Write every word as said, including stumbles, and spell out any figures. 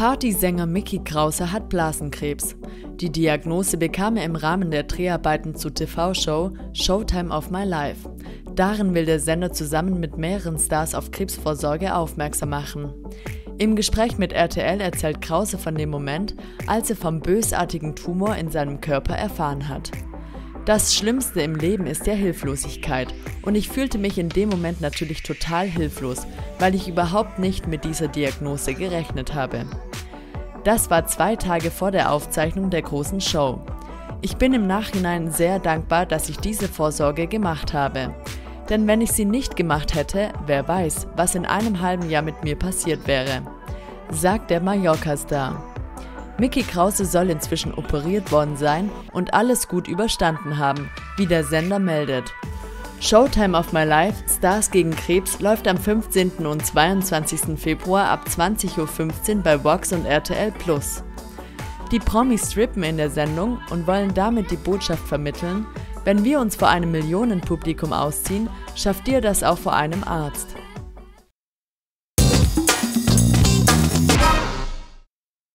Partysänger Mickey Krause hat Blasenkrebs. Die Diagnose bekam er im Rahmen der Dreharbeiten zur T V-Show Showtime of My Life. Darin will der Sender zusammen mit mehreren Stars auf Krebsvorsorge aufmerksam machen. Im Gespräch mit R T L erzählt Krause von dem Moment, als er vom bösartigen Tumor in seinem Körper erfahren hat. Das Schlimmste im Leben ist ja Hilflosigkeit und ich fühlte mich in dem Moment natürlich total hilflos, weil ich überhaupt nicht mit dieser Diagnose gerechnet habe. Das war zwei Tage vor der Aufzeichnung der großen Show. Ich bin im Nachhinein sehr dankbar, dass ich diese Vorsorge gemacht habe. Denn wenn ich sie nicht gemacht hätte, wer weiß, was in einem halben Jahr mit mir passiert wäre, sagt der Mallorca-Star. Mickey Krause soll inzwischen operiert worden sein und alles gut überstanden haben, wie der Sender meldet. Showtime of My Life – Stars gegen Krebs läuft am fünfzehnten und zweiundzwanzigsten Februar ab zwanzig Uhr fünfzehn bei Vox und R T L plus. Die Promis strippen in der Sendung und wollen damit die Botschaft vermitteln: Wenn wir uns vor einem Millionenpublikum ausziehen, schafft ihr das auch vor einem Arzt.